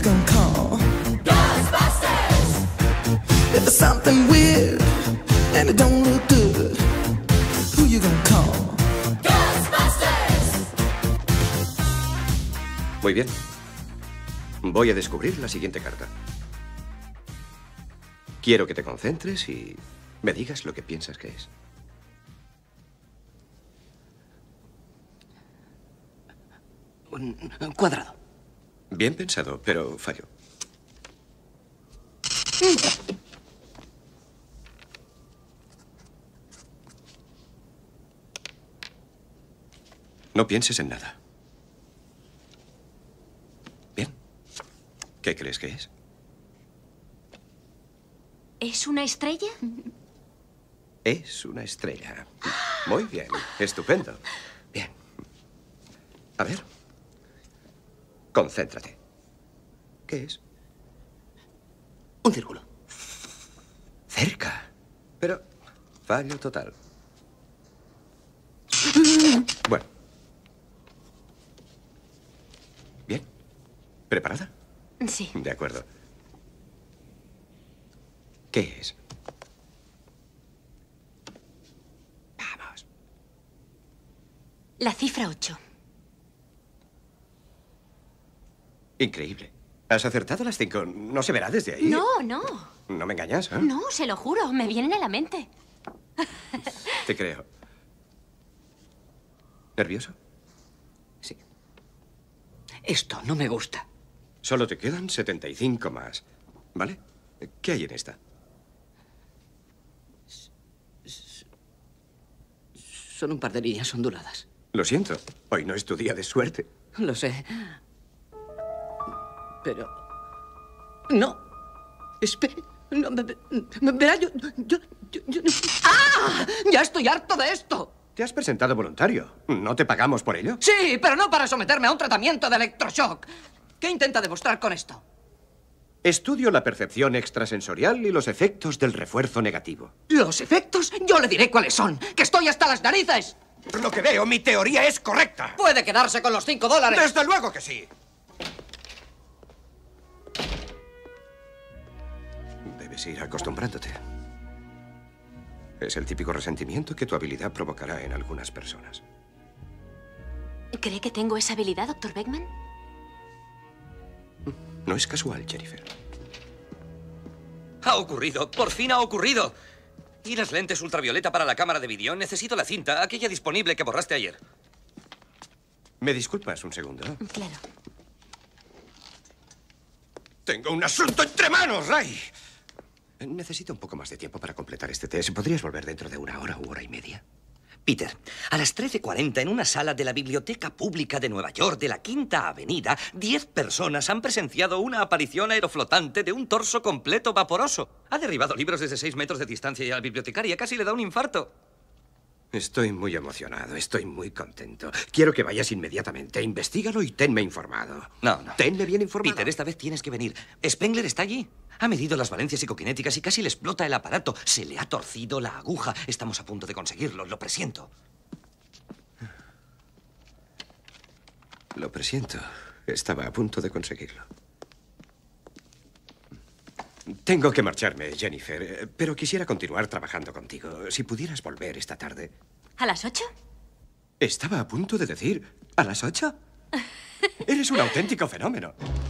you gonna call? Ghostbusters! If there's something weird and it don't look good, who you gonna call? Ghostbusters! Muy bien. Voy a descubrir la siguiente carta. Quiero que te concentres y me digas lo que piensas que es. Un cuadrado. Bien pensado, pero fallo. No pienses en nada. Bien. ¿Qué crees que es? ¿Es una estrella? Es una estrella. Muy bien. Estupendo. Bien. A ver. Concéntrate. ¿Qué es? Un círculo. Cerca. Pero fallo total. Bueno. Bien. ¿Preparada? Sí. De acuerdo. ¿Qué es? Vamos. La cifra 8. Increíble. Has acertado las 5. ¿No se verá desde ahí? No, no. No me engañas, ¿eh? No, se lo juro. Me vienen a la mente. Te creo. ¿Nervioso? Sí. Esto no me gusta. Solo te quedan 75 más. ¿Vale? ¿Qué hay en esta? Son un par de líneas onduladas. Lo siento. Hoy no es tu día de suerte. Lo sé. Pero... No. Espere. No, verá, yo... ¡Ah! ¡Ya estoy harto de esto! Te has presentado voluntario. ¿No te pagamos por ello? Sí, pero no para someterme a un tratamiento de electroshock. ¿Qué intenta demostrar con esto? Estudio la percepción extrasensorial y los efectos del refuerzo negativo. ¿Los efectos? Yo le diré cuáles son. ¡Que estoy hasta las narices! Por lo que veo, mi teoría es correcta. Puede quedarse con los $5. ¡Desde luego que sí! Debes ir acostumbrándote. Es el típico resentimiento que tu habilidad provocará en algunas personas. ¿Cree que tengo esa habilidad, Dr. Beckman? No es casual, Jennifer. Ha ocurrido. Por fin ha ocurrido. ¿Y las lentes ultravioleta para la cámara de vídeo? Necesito la cinta, aquella disponible que borraste ayer. ¿Me disculpas un segundo? Claro. Tengo un asunto entre manos, Ray. Necesito un poco más de tiempo para completar este test. ¿Podrías volver dentro de 1 hora u hora y media? Peter, a las 13:40 en una sala de la Biblioteca Pública de Nueva York, de la Quinta Avenida, 10 personas han presenciado una aparición aeroflotante de un torso completo vaporoso. Ha derribado libros desde 6 metros de distancia y a la bibliotecaria casi le da un infarto. Estoy muy emocionado, estoy muy contento. Quiero que vayas inmediatamente, investígalo y tenme informado. No. Tenme bien informado. Peter, esta vez tienes que venir. Spengler está allí. Ha medido las valencias psicoquinéticas y casi le explota el aparato. Se le ha torcido la aguja. Estamos a punto de conseguirlo, lo presiento. Lo presiento. Estaba a punto de conseguirlo. Tengo que marcharme, Jennifer, pero quisiera continuar trabajando contigo. Si pudieras volver esta tarde. ¿A las 8? Estaba a punto de decir, ¿a las 8? Eres un auténtico fenómeno.